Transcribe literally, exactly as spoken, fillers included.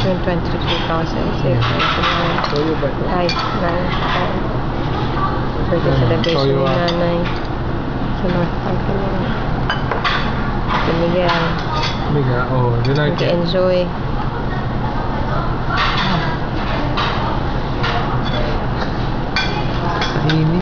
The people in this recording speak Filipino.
June twenty, two thousand six. Toyo ba ito? Ay, nine. Birthday celebration Toyo, ni ah. nanay. Sa North Park na. Si Miguel. Biga, oh, you like it? Nag-enjoy.